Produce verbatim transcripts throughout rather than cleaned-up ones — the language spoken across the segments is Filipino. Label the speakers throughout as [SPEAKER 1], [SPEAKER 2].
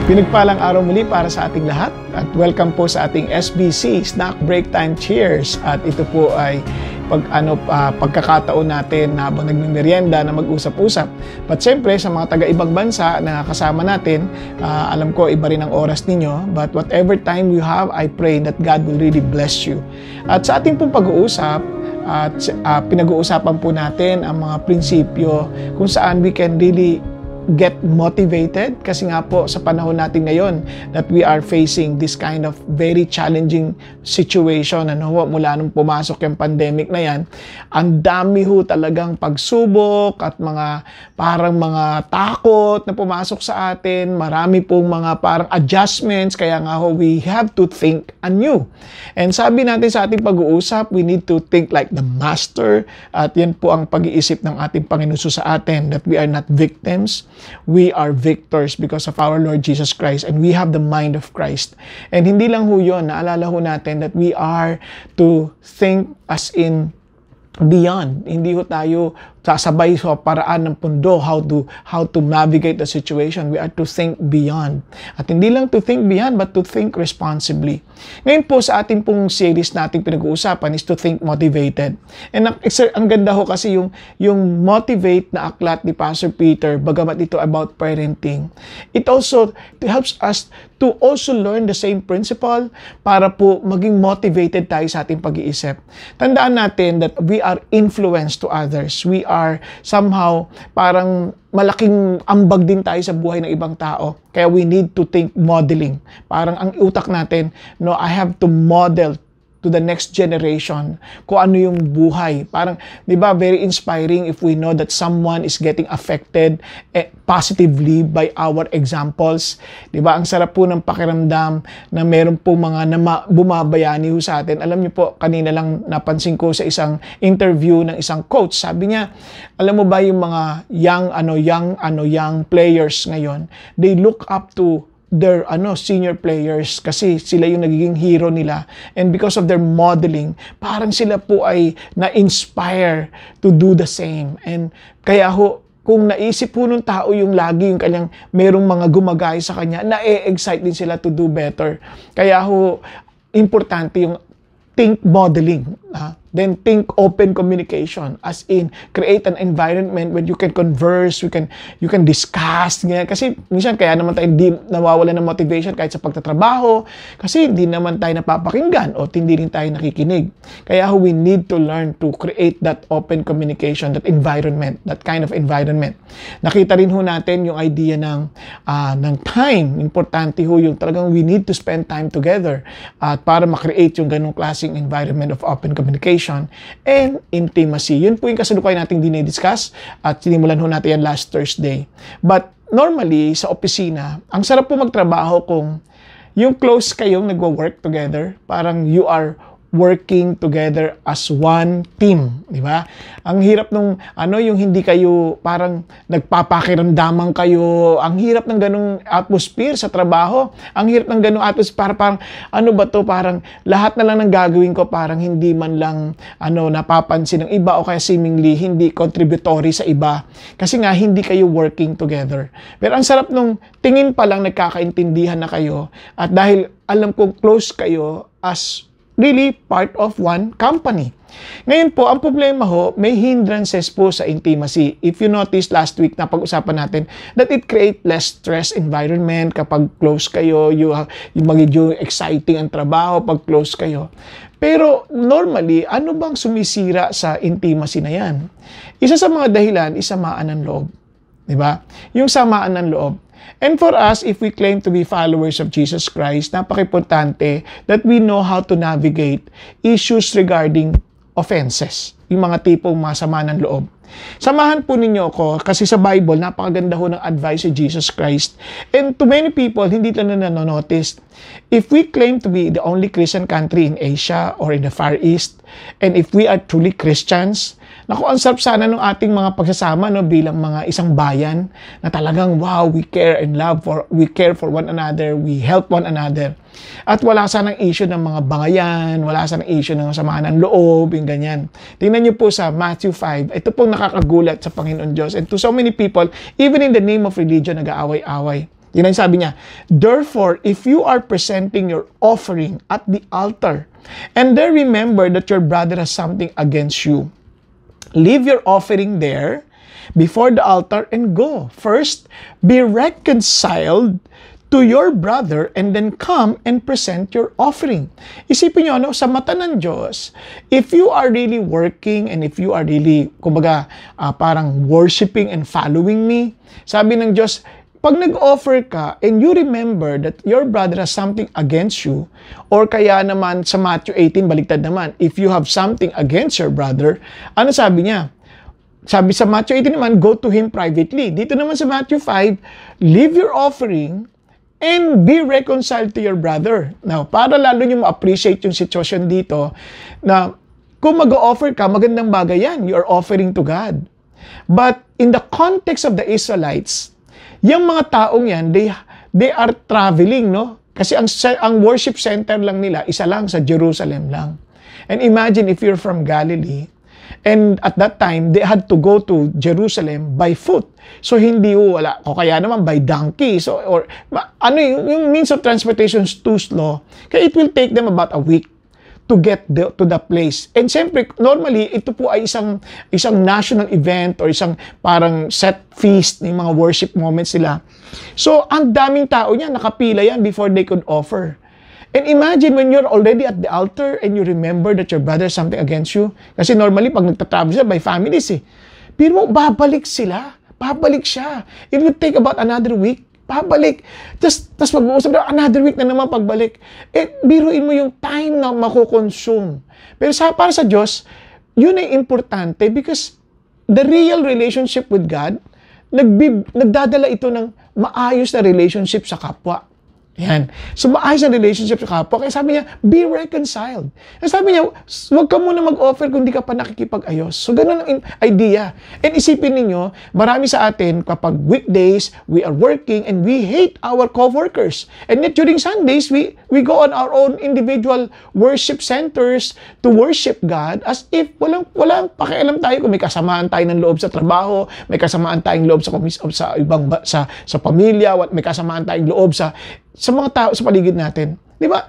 [SPEAKER 1] Pinagpalang araw muli para sa ating lahat at welcome po sa ating S B C Snack Break Time Cheers. At ito po ay pag ano uh, pagkakataon natin na habang nagmimerienda na mag-usap-usap. But siyempre sa mga taga-ibang bansa na kasama natin, uh, alam ko iba rin ang oras ninyo, but whatever time you have, I pray that God will really bless you. At sa ating pong pag-uusap, at uh, pinag-uusapan po natin ang mga prinsipyo kung saan we can really get motivated kasi nga po sa panahon natin ngayon that we are facing this kind of very challenging situation, ano, mula nung pumasok yung pandemic na yan, ang dami ho talagang pagsubok at mga parang mga takot na pumasok sa atin, marami pong mga parang adjustments, kaya nga ho we have to think anew. And sabi natin sa ating pag-uusap, we need to think like the master, at yan po ang pag-iisip ng ating Panginoon sa atin, that we are not victims. We are victors because of our Lord Jesus Christ, and we have the mind of Christ. And hindi lang ho yun, naalala ho natin that we are to think as in beyond. Hindi ho tayo sasabay sa paraan ng pundo how to how to navigate the situation. We are to think beyond. At hindi lang to think beyond, but to think responsibly. Ngayon po sa ating pong series nating pinag-uusapan is to think motivated. And ang, ang ganda ho kasi yung, yung motivate na aklat ni Pastor Peter, bagamat ito about parenting, it also helps us to also learn the same principle para po maging motivated tayo sa ating pag-iisip. Tandaan natin that we are influenced to others. We are somehow parang malaking ambag din tayo sa buhay ng ibang tao. Kaya we need to think modeling. Parang ang utak natin, no, I have to model to the next generation kung ano yung buhay. Parang, di ba, very inspiring if we know that someone is getting affected eh, positively by our examples. Di ba, ang sarap po ng pakiramdam na meron po mga na bumabayani ho sa atin. Alam niyo po, kanina lang napansin ko sa isang interview ng isang coach. Sabi niya, alam mo ba yung mga young, ano, young, ano, young players ngayon, they look up to their ano senior players kasi sila yung nagiging hero nila, and because of their modeling parang sila po ay na-inspire to do the same. And kaya ho, kung naisip po nung tao yung lagi yung kanyang merong mga gumagaya sa kanya, na-excite din sila to do better. Kaya ho, importante yung think modeling, uh, then think open communication, as in create an environment where you can converse, you can you can discuss, ganyan. Kasi minsan kaya naman tayo hindi nawawala ng motivation kahit sa pagtatrabaho kasi hindi naman tayo napapakinggan o hindi rin tayo nakikinig. Kaya we need to learn to create that open communication, that environment, that kind of environment. Nakita rin ho natin yung idea ng uh, ng time. Importante ho yung talagang we need to spend time together at uh, para ma-create yung ganung klaseng environment of open communication and intimacy. Yun po yung kasalukuyan nating dinidiscuss at sinimulan ho natin yan last Thursday. But normally, sa opisina, ang sarap po magtrabaho kung yung close kayong nagwo-work together, parang you are working together as one team, di ba? Ang hirap nung ano yung hindi kayo parang nagpapakiramdaman kayo. Ang hirap ng ganung atmosphere sa trabaho. Ang hirap ng ganung atmosphere, parang, parang ano ba to, parang lahat na lang ng gagawin ko parang hindi man lang ano napapansin ng iba o kaya seemingly hindi contributory sa iba. Kasi nga hindi kayo working together. Pero ang sarap nung tingin pa lang nagkakaintindihan na kayo, at dahil alam kong close kayo as really part of one company. Ngayon po, ang problema ho, may hindrances po sa intimacy. If you notice last week na pag-usapan natin that it create less stress environment kapag close kayo, you, you magiging exciting ang trabaho pag close kayo. Pero normally, ano bang sumisira sa intimacy na yan? Isa sa mga dahilan is samaan ng loob. Diba? Yung samaan ng loob. And for us, if we claim to be followers of Jesus Christ, napaka-importante that we know how to navigate issues regarding offenses. Yung mga tipong masama ng loob. Samahan po ninyo ako kasi sa Bible, napakaganda ho ng advice si Jesus Christ. And to many people, hindi lang na nanonotice. If we claim to be the only Christian country in Asia or in the Far East, and if we are truly Christians, naku, ang sarap sana ng ating mga pagsasama, no, bilang mga isang bayan na talagang wow, we care and love for, we care for one another, we help one another. At wala sanang issue ng mga bangayan, wala sanang issue ng samaan ng loob, yung ganyan. Tingnan niyo po sa Matthew five, ito pong nakakagulat sa Panginoon Diyos. And to so many people, even in the name of religion, nag-aaway-away. Yun ang sabi niya, therefore, if you are presenting your offering at the altar, and there remember that your brother has something against you, leave your offering there before the altar and go. First, be reconciled to your brother and then come and present your offering. Isipin nyo, no, sa mata ng Diyos, if you are really working and if you are really, kumbaga, uh, parang worshiping and following me, sabi ng Diyos, pag nag-offer ka and you remember that your brother has something against you, or kaya naman sa Matthew eighteen, baliktad naman, if you have something against your brother, ano sabi niya? Sabi sa Matthew eighteen naman, go to him privately. Dito naman sa Matthew five, leave your offering and be reconciled to your brother. Now, para lalo nyo ma-appreciate yung sitwasyon dito, na kung mag-offer ka, magandang bagay yan. You are offering to God. But in the context of the Israelites, yung mga taong yan, they, they are traveling, no? Kasi ang, ang worship center lang nila, isa lang sa Jerusalem lang. And imagine if you're from Galilee, and at that time, they had to go to Jerusalem by foot. So, hindi ho, wala. O kaya naman by donkey. So, or, ano yung, yung means of transportation is too slow. Kaya it will take them about a week to get the, to the place. And siyempre, normally, ito po ay isang, isang national event or isang parang set feast ng mga worship moments nila. So, ang daming tao niya, nakapila yan before they could offer. And imagine when you're already at the altar and you remember that your brother has something against you. Kasi normally, pag nagtatravel sila, by families eh. Pero babalik sila. Babalik siya. It would take about another week. Babalik. Just, tas mag-uusap na, another week na naman pagbalik. Eh, biruin mo yung time na makukonsume. Pero sa, para sa Diyos, yun ay importante because the real relationship with God, nagbib, nagdadala ito ng maayos na relationship sa kapwa. Yan. So, maayos ang relationship sa kapwa. Kaya sabi niya, be reconciled. Kaya sabi niya, huwag ka muna mag-offer kung di ka pa nakikipag-ayos. So, ganun ang idea. And isipin ninyo, marami sa atin, kapag weekdays, we are working and we hate our co-workers. And yet, during Sundays, we, we go on our own individual worship centers to worship God as if walang, walang pakialam tayo kung may kasamaan tayo ng loob sa trabaho, may kasamaan tayong loob sa, sa ibang, sa, sa pamilya, may kasamaan tayong loob sa sa mga tao sa paligid natin. Di ba?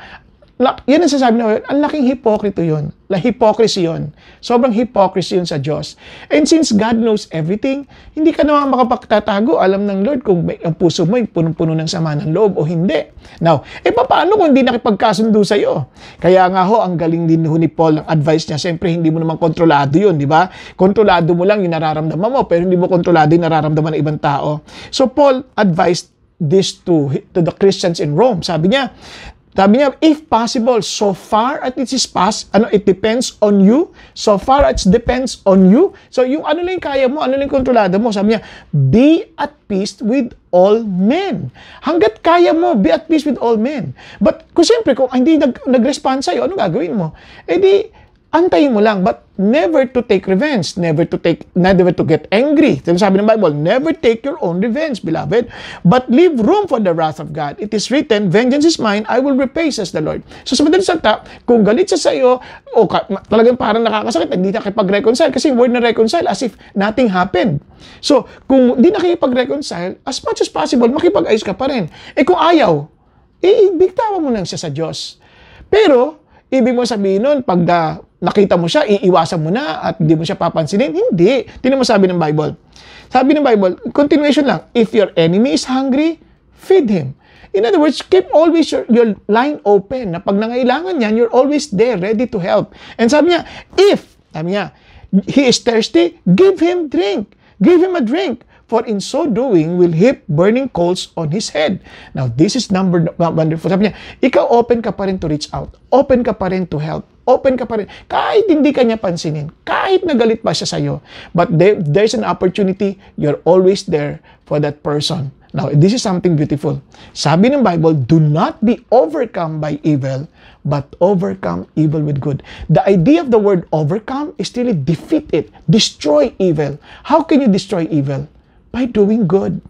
[SPEAKER 1] Yan ang sasabi na, ang laking hipokrito yun. La hypocrisy yun. Sobrang hypocrisy yun sa Diyos. And since God knows everything, hindi ka naman makapagtatago. Alam ng Lord kung may, ang puso mo ay punong-puno ng sama ng loob o hindi. Now, eh paano kung hindi nakipagkasundo sa'yo? Kaya nga ho, ang galing din ho ni Paul, ang advice niya, siyempre hindi mo naman kontrolado yun, di ba? Kontrolado mo lang yung nararamdaman mo, pero hindi mo kontrolado yung nararamdaman ng ibang tao. So Paul advised this to to the Christians in Rome. Sabi niya, sabi niya, if possible, so far as it is past, ano, it depends on you. So far as it depends on you. So yung ano lang kaya mo, ano lang kontrolado mo. Sabi niya, be at peace with all men. Hanggat kaya mo, be at peace with all men. But kung siyempre, kung hindi nag, nag-respond sa'yo, ano gagawin mo? Eh di, antayin mo lang, but never to take revenge, never to take, never to get angry. Sabi ng Bible, never take your own revenge, beloved, but leave room for the wrath of God. It is written, vengeance is mine, I will repay, says the Lord. So sa madaling salita, kung galit siya sa iyo, o ka, talagang parang nakakasakit, hindi na nakipag-reconcile, kasi word na reconcile as if nothing happened. So, kung hindi nakikipag-reconcile, as much as possible, makipag-ayos ka pa rin. Eh kung ayaw, eh, bigtawan mo lang siya sa Diyos. Pero, ibig mo sabihin nun, pag da, nakita mo siya, iiwasan mo na at hindi mo siya papansinin? Hindi. Tingnan mo sabi ng Bible. Sabi ng Bible, continuation lang, if your enemy is hungry, feed him. In other words, keep always your, your line open na pag nangailangan yan, you're always there, ready to help. And sabi niya, if, sabi niya, he is thirsty, give him drink. Give him a drink. For in so doing, will heap burning coals on his head. Now, this is number wonderful. Sabi niya, ikaw open ka pa rin to reach out. Open ka pa rin to help. Open ka pa rin. Kahit hindi ka niya pansinin. Kahit nagalit pa siya sa'yo. But there, there's an opportunity, you're always there for that person. Now, this is something beautiful. Sabi ng Bible, do not be overcome by evil, but overcome evil with good. The idea of the word overcome is really defeat it. Destroy evil. How can you destroy evil? By doing good.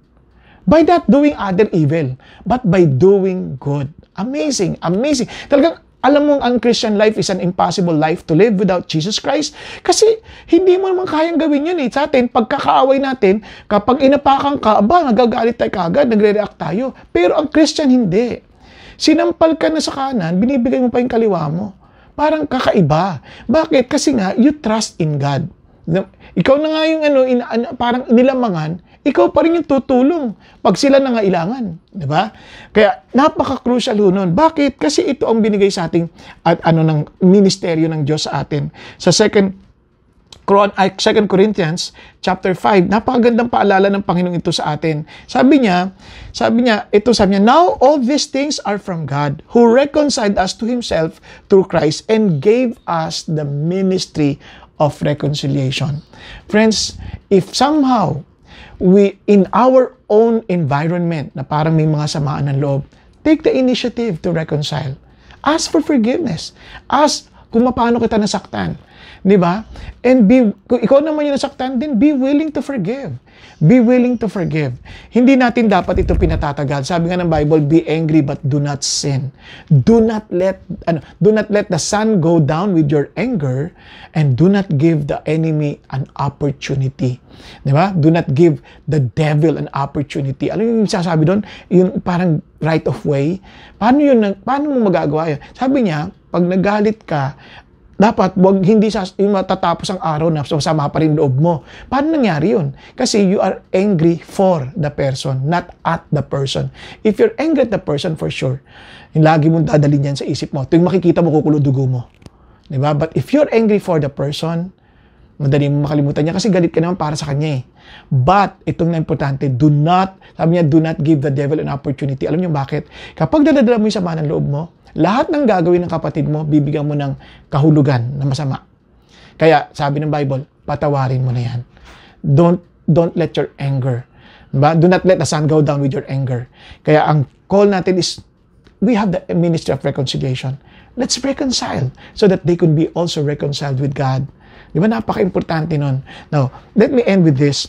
[SPEAKER 1] By not doing other evil, but by doing good. Amazing, amazing. Talagang alam mo, ang Christian life is an impossible life to live without Jesus Christ. Kasi hindi mo naman kayang gawin yun eh. Sa atin, pagkakaaway natin, kapag inapakan ka, aba, nagagalit tayo kagad, nagre-react tayo. Pero ang Christian, hindi. Sinampal ka na sa kanan, binibigay mo pa yung kaliwa mo. Parang kakaiba. Bakit? Kasi nga, you trust in God. Ikaw na nga yung ano, in, ano parang inilamangan, ikaw pa rin yung tutulong pag sila nangailangan. Di ba? Kaya, napaka-crucial ho nun. Bakit? Kasi ito ang binigay sa ating at ano ng ministeryo ng Diyos sa atin. Sa second Second Corinthians chapter five, napakagandang paalala ng Panginoon ito sa atin. Sabi niya, sabi niya, ito sabi niya, now all these things are from God, who reconciled us to Himself through Christ and gave us the ministry of reconciliation. Friends, if somehow we, in our own environment, na parang may mga samaan ng loob, take the initiative to reconcile. Ask for forgiveness. Ask kung paano kita nasaktan. Di ba? And be, kung ikaw naman yung nasaktan din, be willing to forgive. Be willing to forgive. Hindi natin dapat ito pinatatagal. Sabi nga ng Bible, be angry but do not sin. Do not let, ano, do not let the sun go down with your anger, and do not give the enemy an opportunity. Di ba? Do not give the devil an opportunity. Ano yung sasabi doon? Yung parang right of way. Paano yun? Paano mo magagawa yun? Sabi niya, pag nagalit ka, dapat wag hindi sa yung matatapos ang araw na sama pa rin loob mo. Paano nangyari yun? Kasi you are angry for the person, not at the person. If you're angry at the person, for sure, yung lagi mong dadalhin yan sa isip mo. Tuwing makikita mo, kukulo dugo mo. Diba? But if you're angry for the person, madali mo makalimutan niya kasi galit ka naman para sa kanya eh. But, itong na importante, do not, sabi niya, do not give the devil an opportunity. Alam niyo bakit? Kapag dadadala mo yung sama ng loob mo, lahat ng gagawin ng kapatid mo, bibigyan mo ng kahulugan na masama. Kaya, sabi ng Bible, patawarin mo na yan. Don't, don't let your anger, diba? Do not let the sun go down with your anger. Kaya, ang call natin is, we have the ministry of reconciliation. Let's reconcile so that they can be also reconciled with God. Diba? Napaka-importante nun. Now, let me end with this.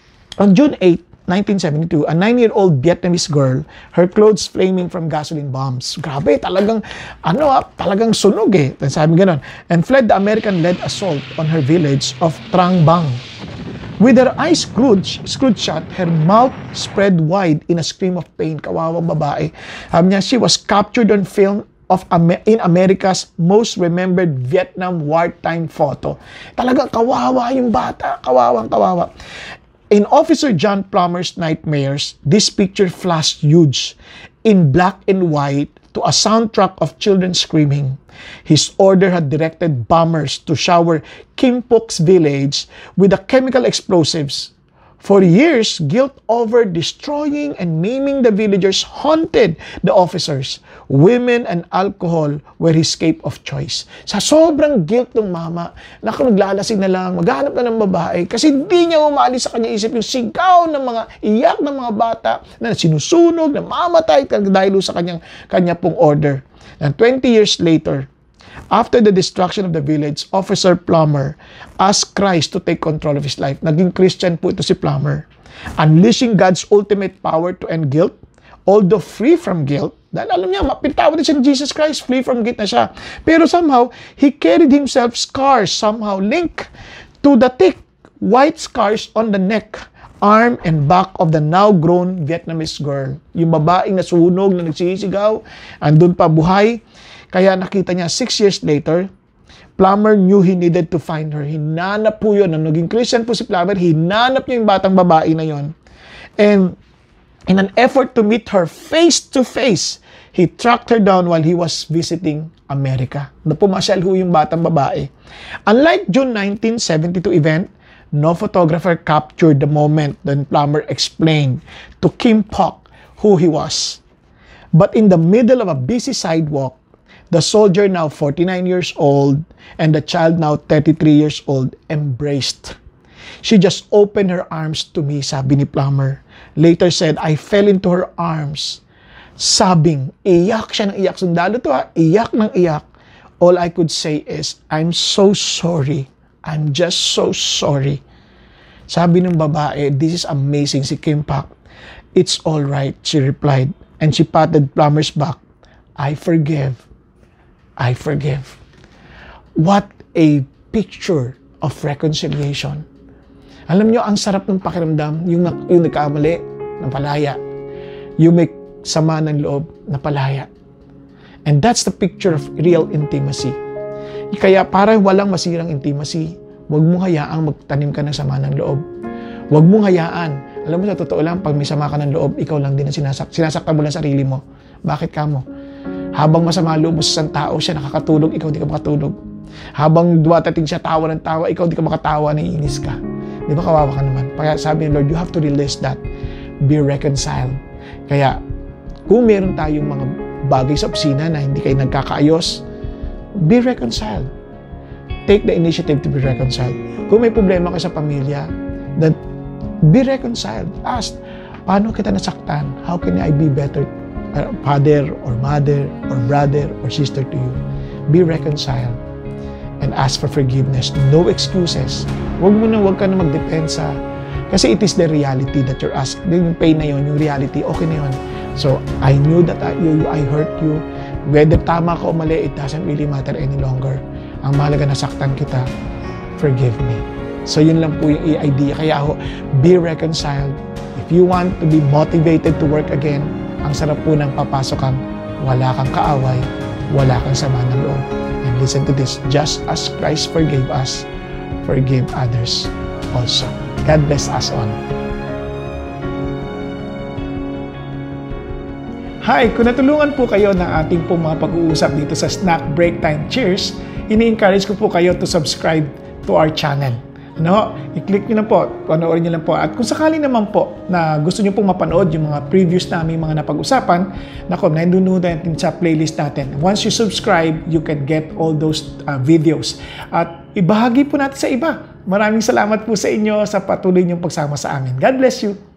[SPEAKER 1] On June eighth, nineteen seventy-two, a nine-year-old Vietnamese girl, her clothes flaming from gasoline bombs. Grabe, talagang, ano ah, talagang sunog eh. Sabi gano'n. And fled the American-led assault on her village of Trang Bang. With her eyes screwed, screwed shut, her mouth spread wide in a scream of pain. Kawawang babae. Sabi niya, she was captured on film of in America's most remembered Vietnam wartime photo. Talagang kawawa yung bata. Kawawang kawawa. In Officer John Plummer's nightmares, this picture flashed huge in black and white to a soundtrack of children screaming. His order had directed bombers to shower Kim Poc's village with the chemical explosives. For years, guilt over destroying and maiming the villagers haunted the officers. Women and alcohol were his escape of choice. Sa sobrang guilt ng mama, naku, naglalasing na lang, maghanap na ng babae, kasi hindi niya umalis sa kanya isip yung sigaw ng mga iyak ng mga bata na sinusunog, na mamatay dahil sa kanyang, kanya pong order. And twenty years later, after the destruction of the village, Officer Plummer asked Christ to take control of his life. Naging Christian po ito si Plummer. Unleashing God's ultimate power to end guilt, although free from guilt, dahil alam niya, mapintawa din siya ni Jesus Christ, free from guilt na siya. Pero somehow, he carried himself scars, somehow linked to the thick white scars on the neck, arm, and back of the now-grown Vietnamese girl. Yung babaeng nasunog na nagsisigaw, andun pa buhay. Kaya nakita niya, six years later, Plummer knew he needed to find her. Hinanap po yun. Nung naging Christian po si Plummer, hinanap niya yung batang babae na yon. And in an effort to meet her face to face, he tracked her down while he was visiting America. Napumasyal ho yung batang babae. Unlike June nineteen seventy-two event, no photographer captured the moment when Plummer explained to Kim Poc who he was. But in the middle of a busy sidewalk, the soldier, now forty-nine years old, and the child, now thirty-three years old, embraced. She just opened her arms to me, sabi ni Plummer. Later said, I fell into her arms, sobbing. Iyak siya ng iyak. Sundalo to ha, iyak ng iyak. All I could say is, I'm so sorry. I'm just so sorry. Sabi ng babae, this is amazing, si Kim Pak. It's all right, she replied. And she patted Plummer's back. I forgive. I forgive. What a picture of reconciliation. Alam nyo, ang sarap ng pakiramdam, yung, yung nagkamali, napalaya. Yung may sama ng loob, napalaya. And that's the picture of real intimacy. Kaya para walang masirang intimacy, huwag mong hayaang magtanim ka ng sama ng loob. Huwag mong hayaan. Alam mo, sa totoo lang, pag may sama ka ng loob, ikaw lang din ang sinasak sinasaktan mo lang sarili mo. Bakit ka mo? Habang masama loob mo sa isang tao, siya nakakatulog, ikaw di ka makatulog. Habang dumatating siya tawa ng tawa, ikaw di ka makatawa, naiinis ka. Di ba kawawa ka naman? Kaya sabi ng Lord, you have to release that. Be reconciled. Kaya, kung meron tayong mga bagay sa opisina na hindi kayo nagkakaayos, be reconciled. Take the initiative to be reconciled. Kung may problema ka sa pamilya, then be reconciled. Ask, paano kita nasaktan? How can I be better uh, father or mother or brother or sister to you? Be reconciled. And ask for forgiveness. No excuses. Huwag mo na, huwag ka na magdepensa. Kasi it is the reality that you're asked. Yung pain na yun, yung reality, okay na yun. So, I knew that I, you, I hurt you. Whether tama ka o mali, it doesn't really matter any longer. Ang mahalaga, nasaktan kita, forgive me. So, yun lang po yung idea. Kaya ako, be reconciled. If you want to be motivated to work again, ang sarap po ng papasok kang wala kang kaaway, wala kang sama ng loob. And listen to this, just as Christ forgave us, forgive others also. God bless us all. Hi, kung natulungan po kayo ng ating po mga pag-uusap dito sa Snack Break Time Cheers, ini-encourage ko po kayo to subscribe to our channel. Ano, i-click nyo lang po, panoorin nyo lang po. At kung sakali naman po na gusto nyo pong mapanood yung mga previous namin mga napag-usapan, nako, nandunod natin sa playlist natin. Once you subscribe, you can get all those uh, videos. At ibahagi po natin sa iba. Maraming salamat po sa inyo sa patuloy nyong pagsama sa amin. God bless you!